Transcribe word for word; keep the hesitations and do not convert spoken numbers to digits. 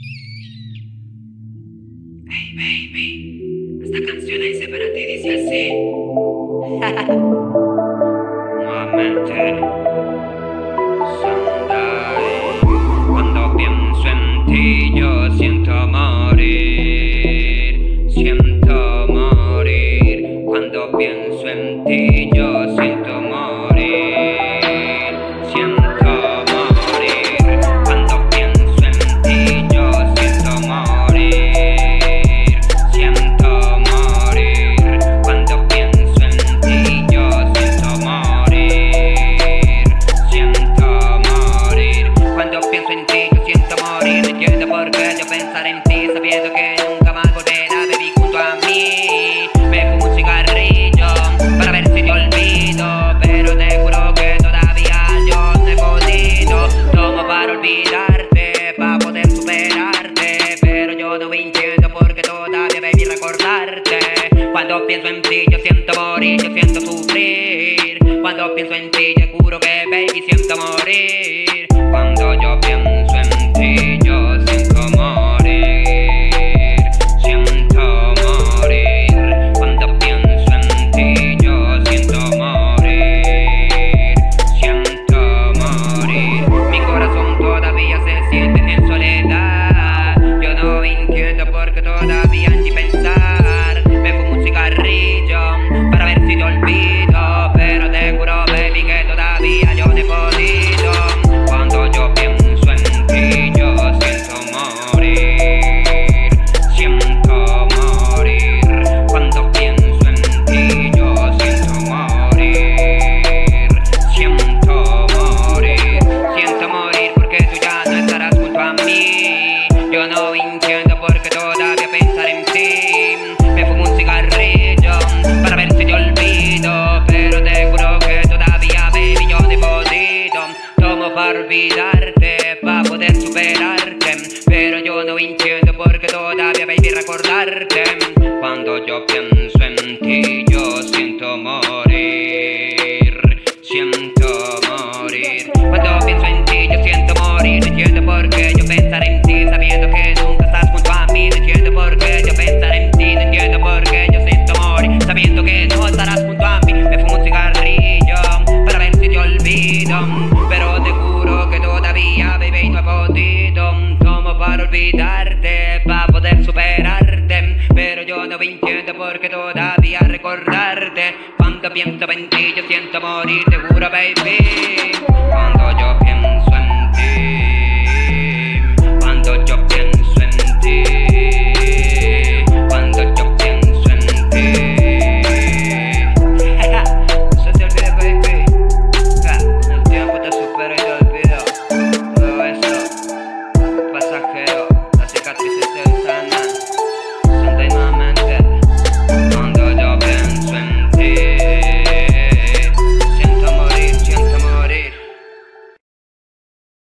Hey baby, esta canción la hice para ti, dice así. Nuevamente, Sunday. Cuando pienso en ti yo siento morir, siento morir. Cuando pienso en ti yo siento morir, siento morir. Cuando pienso en ti yo siento morir, siento morir. Cuando pienso en ti yo siento morir, siento morir. Cuando pienso en ti yo siento morir. No entiendo por qué yo pensar en ti sabiendo que nunca más volverás, baby, junto a mí. Me fumo un cigarrillo para ver si te olvido, pero te juro que todavía yo no he podido. Tomo para olvidarte, para poder superarte, pero yo no entiendo por qué todavía, baby, recordarte. Cuando pienso en ti yo siento morir, yo siento sufrir. Cuando pienso en ti te juro que, baby, siento morir. Cuando yo pienso en ti yo siento morir, siento morir. Cuando pienso en ti yo siento morir, siento morir. Mi corazón todavía se siente en soledad. Yo no entiendo por qué todavía en ti pensar. Me fumo un cigarrillo para ver si te olvido, pero te juro, baby, que todavía yo no he podido. Cuando yo pienso en ti yo siento morir, siento morir. Cuando pienso en ti yo siento morir, siento morir. Siento morir porque tú ya no estarás junto a mí. Yo no entiendo por qué todavía pensar en ti. Me fumo un cigarrillo para ver si te olvido, pero te juro que todavía, baby, yo no he podido. Tomo para olvidarte, para poder superarte, pero yo no entiendo por qué todavía, baby, recordarte. Cuando yo pienso en ti yo siento morir, siento morir. Cuando pienso en ti yo siento morir. No entiendo por qué yo pensar en ti sabiendo que nunca estás junto a mí. No entiendo por qué yo pensar en ti. No entiendo por qué yo siento morir sabiendo que no estarás junto a mí. Me fumo un cigarrillo para ver si te olvido, pero te juro que todavía, baby, no he podido. Tomo para olvidarte, para poder superarte, pero yo no entiendo por qué todavía recordarte. Cuando pienso en ti yo siento morir, te juro, baby. Cuando yo